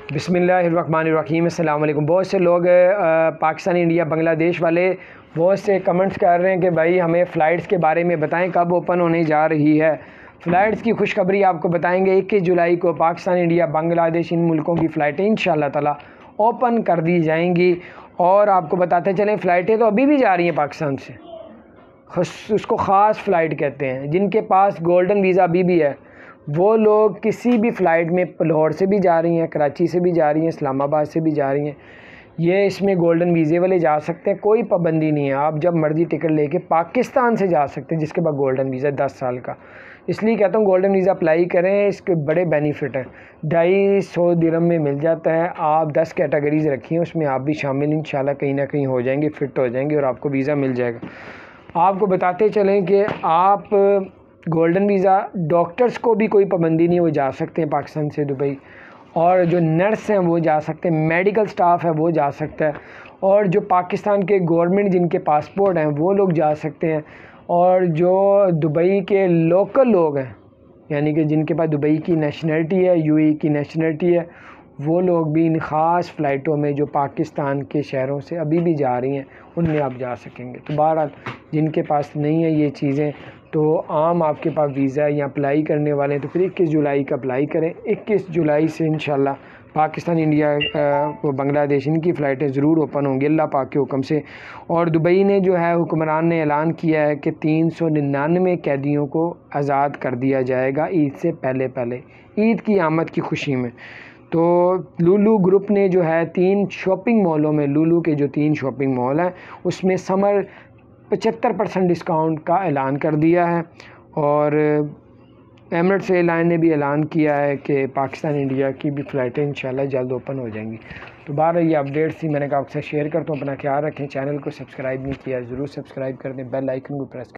बिस्मिल्लाहिर्रहमानिर्रहीम। अस्सलाम वालेकुम। बहुत से लोग पाकिस्तान, इंडिया, बांग्लादेश वाले बहुत से कमेंट्स कर रहे हैं कि भाई हमें फ़्लाइट्स के बारे में बताएं, कब ओपन होने जा रही है। फ़्लाइट्स की खुशखबरी आपको बताएंगे। 21 जुलाई को पाकिस्तान, इंडिया, बांग्लादेश इन मुल्कों की फ़्लाइटें इंशाअल्लाह ताला ओपन कर दी जाएंगी। और आपको बताते चलें, फ़्लाइटें तो अभी भी जा रही हैं पाकिस्तान से। उसको ख़ास फ़्लाइट कहते हैं। जिनके पास गोल्डन वीज़ा अभी भी है वो लोग किसी भी फ़्लाइट में, लाहौर से भी जा रही हैं, कराची से भी जा रही हैं, इस्लामाबाद से भी जा रही हैं, ये इसमें गोल्डन वीज़े वाले जा सकते हैं। कोई पाबंदी नहीं है, आप जब मर्ज़ी टिकट लेके पाकिस्तान से जा सकते हैं जिसके पास गोल्डन वीज़ा 10 साल का। इसलिए कहता हूँ गोल्डन वीज़ा अप्लाई करें, इसके बड़े बेनिफिट हैं। 250 दिरहम में मिल जाता है। आप 10 कैटेगरीज़ रखी हैं, उसमें आप भी शामिल इंशाल्लाह कहीं ना कहीं हो जाएंगे, फ़िट हो जाएंगे और आपको वीज़ा मिल जाएगा। आपको बताते चलें कि आप गोल्डन वीज़ा, डॉक्टर्स को भी कोई पाबंदी नहीं, वो जा सकते हैं पाकिस्तान से दुबई। और जो नर्स हैं वो जा सकते हैं, मेडिकल स्टाफ है वो जा सकता है, और जो पाकिस्तान के गवर्नमेंट जिनके पासपोर्ट हैं वो लोग जा सकते हैं। और जो दुबई के लोकल लोग हैं, यानी कि जिनके पास दुबई की नेशनलिटी है, यूएई की नेशनलिटी है, वो लोग भी इन ख़ास फ़्लाइटों में जो पाकिस्तान के शहरों से अभी भी जा रही हैं उनमें आप जा सकेंगे। तो बहरहाल जिनके पास नहीं है ये चीज़ें, तो आम आपके पास वीज़ा या अप्लाई करने वाले हैं तो फिर 21 जुलाई का अप्लाई करें। 21 जुलाई से इंशाल्लाह पाकिस्तान, इंडिया व बांग्लादेश इनकी फ़्लाइटें ज़रूर ओपन होंगी अल्लाह पाक के हुक्म से। और दुबई ने जो है, हुक्मरान ने ऐलान किया है कि 399 कैदियों को आज़ाद कर दिया जाएगा ईद से पहले पहले, ईद की आमद की खुशी में। तो लुलु ग्रुप ने जो है 3 शॉपिंग मॉलों में, लुलु के जो 3 शॉपिंग मॉल हैं उसमें समर 75% डिस्काउंट का ऐलान कर दिया है। और एमिरेट्स एयरलाइन ने भी ऐलान किया है कि पाकिस्तान, इंडिया की भी फ़्लाइटें इंशाल्लाह जल्द ओपन हो जाएंगी। तो बारह ये अपडेट्स थी, मैंने कहा आपसे शेयर करता हूँ। अपना ख्याल रखें। चैनल को सब्सक्राइब नहीं किया ज़रूर सब्सक्राइब कर दें, बेल आइकन को प्रेस